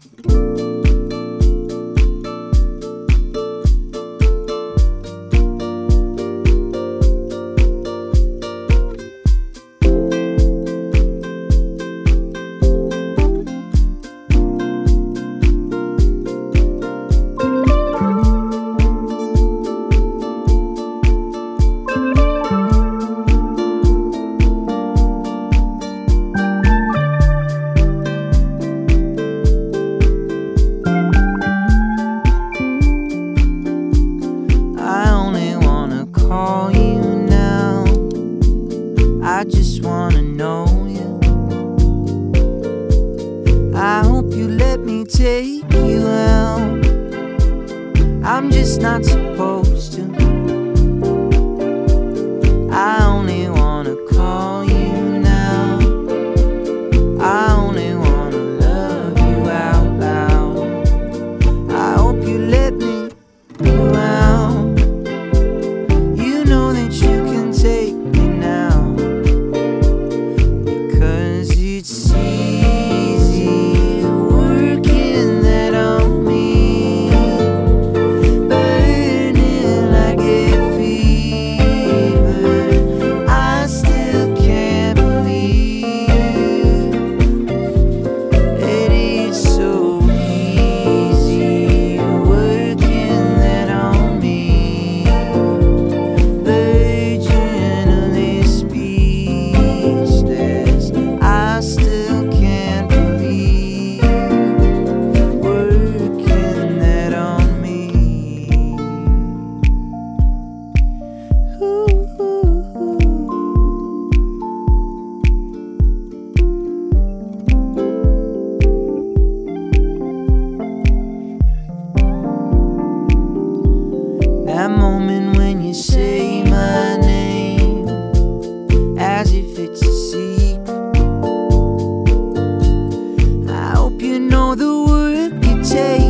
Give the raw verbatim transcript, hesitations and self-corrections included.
I just wanna know you. I hope you let me take you out. I'm just not supposed to. I only wanna call you now. I only wanna love you out loud. I hope you let me you out. You know that you can take me now. It's easy working that on me, burning like a fever. I still can't believe that it's so easy working that on me, virginally speechless. I still can't believe working that on me. Ooh. That moment when you say my name as if it's a secret. I hope you know the work it takes.